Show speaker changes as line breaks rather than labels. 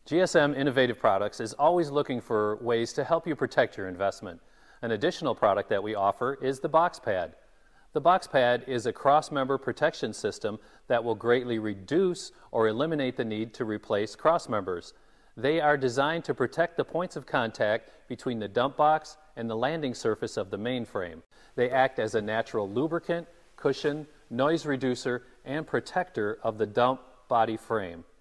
GSM Innovative Products is always looking for ways to help you protect your investment. An additional product that we offer is the box pad. The box pad is a cross-member protection system that will greatly reduce or eliminate the need to replace cross members. They are designed to protect the points of contact between the dump box and the landing surface of the mainframe. They act as a natural lubricant, cushion, noise reducer, and protector of the dump body frame.